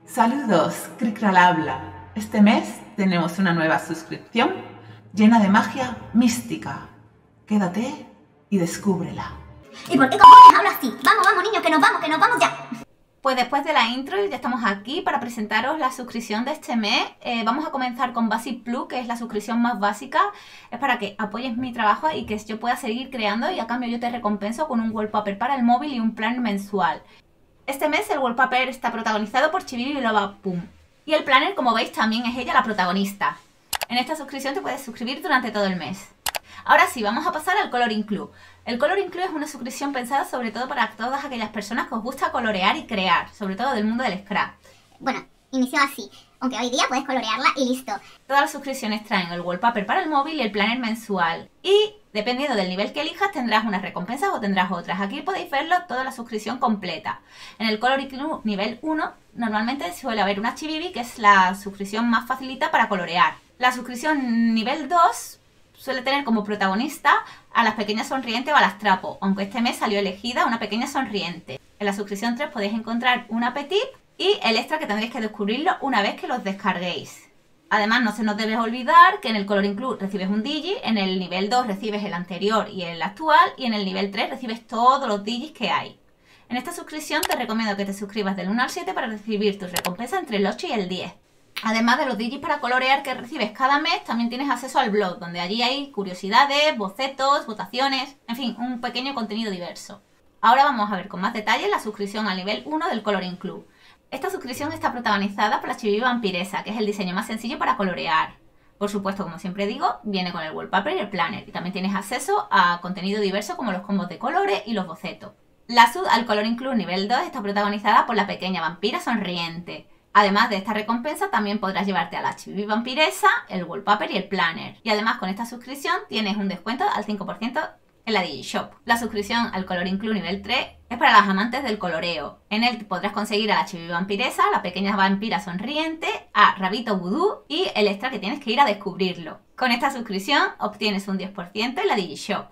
Saludos, Cricral habla. Este mes tenemos una nueva suscripción llena de magia mística. Quédate y descúbrela. ¿Y por qué cojones hablo así? Vamos, vamos niños, que nos vamos ya. Pues después de la intro ya estamos aquí para presentaros la suscripción de este mes. Vamos a comenzar con Basic Plus, que es la suscripción más básica. Es para que apoyes mi trabajo y que yo pueda seguir creando, y a cambio yo te recompenso con un wallpaper para el móvil y un plan mensual. Este mes el wallpaper está protagonizado por Chibi Biloba Pum. Y el planner, como veis, también es ella la protagonista. En esta suscripción te puedes suscribir durante todo el mes. Ahora sí, vamos a pasar al Coloring Club. El Coloring Club es una suscripción pensada sobre todo para todas aquellas personas que os gusta colorear y crear, sobre todo del mundo del scrap. Bueno, inició así, aunque hoy día puedes colorearla y listo. Todas las suscripciones traen el wallpaper para el móvil y el planner mensual. Y dependiendo del nivel que elijas tendrás unas recompensas o tendrás otras. Aquí podéis verlo toda la suscripción completa. En el Coloring Club nivel 1 normalmente suele haber una Chibibi, que es la suscripción más facilita para colorear. La suscripción nivel 2 suele tener como protagonista a las pequeñas sonrientes o a las trapo, aunque este mes salió elegida una pequeña sonriente. En la suscripción 3 podéis encontrar una petit y el extra, que tendréis que descubrirlo una vez que los descarguéis. Además, no se nos debe olvidar que en el Coloring Club recibes un digi, en el nivel 2 recibes el anterior y el actual, y en el nivel 3 recibes todos los digis que hay. En esta suscripción te recomiendo que te suscribas del 1 al 7 para recibir tus recompensas entre el 8 y el 10. Además de los digis para colorear que recibes cada mes, también tienes acceso al blog, donde allí hay curiosidades, bocetos, votaciones, en fin, un pequeño contenido diverso. Ahora vamos a ver con más detalle la suscripción al nivel 1 del Coloring Club. Esta suscripción está protagonizada por la Chibi Vampiresa, que es el diseño más sencillo para colorear. Por supuesto, como siempre digo, viene con el wallpaper y el planner, y también tienes acceso a contenido diverso como los combos de colores y los bocetos. La sub al Coloring Club nivel 2 está protagonizada por la pequeña vampira sonriente. Además de esta recompensa, también podrás llevarte a la Chibi Vampiresa, el wallpaper y el planner. Y además, con esta suscripción tienes un descuento al 5% en la Digishop. La suscripción al Coloring Club nivel 3 es para las amantes del coloreo. En él podrás conseguir a la Chibi Vampiresa, la pequeña vampira sonriente, a Rabito Voodoo y el extra que tienes que ir a descubrirlo. Con esta suscripción obtienes un 10% en la Digishop.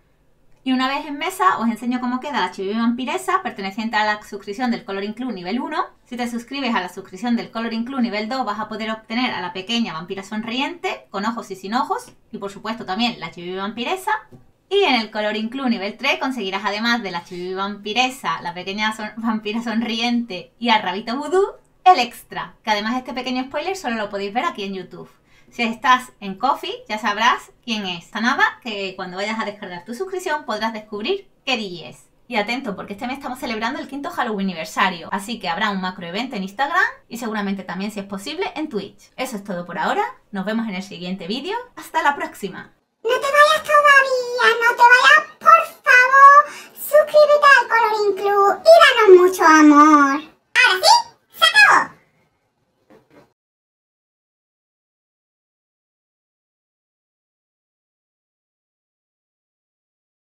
Y una vez en mesa os enseño cómo queda la Chibi Vampiresa perteneciente a la suscripción del Coloring Club nivel 1. Si te suscribes a la suscripción del Coloring Club nivel 2 vas a poder obtener a la pequeña vampira sonriente, con ojos y sin ojos, y por supuesto también la Chibi Vampiresa. Y en el Coloring Club nivel 3 conseguirás, además de la Chibi Vampiresa, la pequeña vampira sonriente y a Rabito Voodoo, el extra, que además este pequeño spoiler solo lo podéis ver aquí en YouTube. Si estás en Ko-fi ya sabrás quién es. Nada, que cuando vayas a descargar tu suscripción podrás descubrir qué DJ es. Y atento, porque este mes estamos celebrando el 5º Halloween aniversario, así que habrá un macro evento en Instagram y seguramente también, si es posible, en Twitch. Eso es todo por ahora, nos vemos en el siguiente vídeo. ¡Hasta la próxima! No te vayas todavía, no te vayas